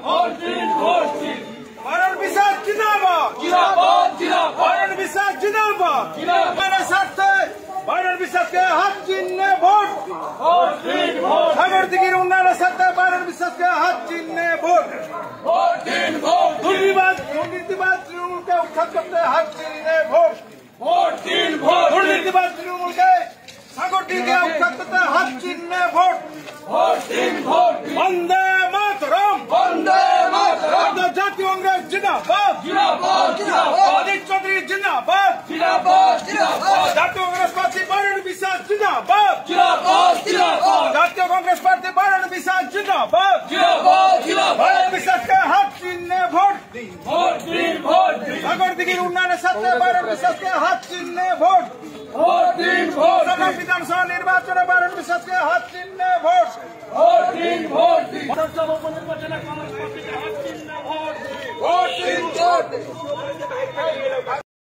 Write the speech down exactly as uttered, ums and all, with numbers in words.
vote দিন vote দিন বারণ বিশ্বাস জিন্দাবাদ জিন্দাবাদ জিন্দাবাদ বারণ বিশ্বাস জিন্দাবাদ জিন্দাবাদ স্বার্থে বারণ বিশ্বাসকে হাত চিহ্নে ভোট ভোট দিন ভোট সাগরদিঘির উন্নয়নের স্বার্থে বারণ বিশ্বাসকে হাত চিহ্নে ভোট ভোট দিন ভোট দুর্নীতিবাদ দুর্নীতিবাদ তৃণমূলকে উৎখাত করতে হাত চিহ্নে ভোট ভোট দিন ভোট দুর্নীতিবাদ তৃণমূলকে সাগরদিঘিকে উৎখাত করতে হাত চিহ্নে ভোট ভোট দিন ভোট বন্দে মাতরম বন্দে মাতরম জাতীয় কংগ্রেস জিন্দাবাদ জিন্দাবাদ জিন্দাবাদ অজিত চৌধুরী জিন্দাবাদ জিন্দাবাদ জিন্দাবাদ জাতীয় কংগ্রেস পার্টি বারণ বিশ্বাস জিন্দাবাদ জিন্দাবাদ জিন্দাবাদ জাতীয় কংগ্রেস পার্টি বারণ বিশ্বাস জিন্দাবাদ জিন্দাবাদ জিন্দাবাদ বারণ বিশ্বাসকে হাত চিহ্নে ভোট দিন ভোট দিন ভোট দিন সাগরদিঘির উন্নয়নের সাথে বারণ বিশ্বাসকে হাত চিহ্নে ভোট ভোট দিন ভোট ঢাকা বিধানসভা নির্বাচনে বারণ বিশ্বাসকে হাত চিহ্নে ভোট ভোট দিন ভোট দিন বিধানসভা উপনির্বাচনে কংগ্রেস পার্টিকে হাত চিহ্নে ভোট ভোট দিন ভোট দিন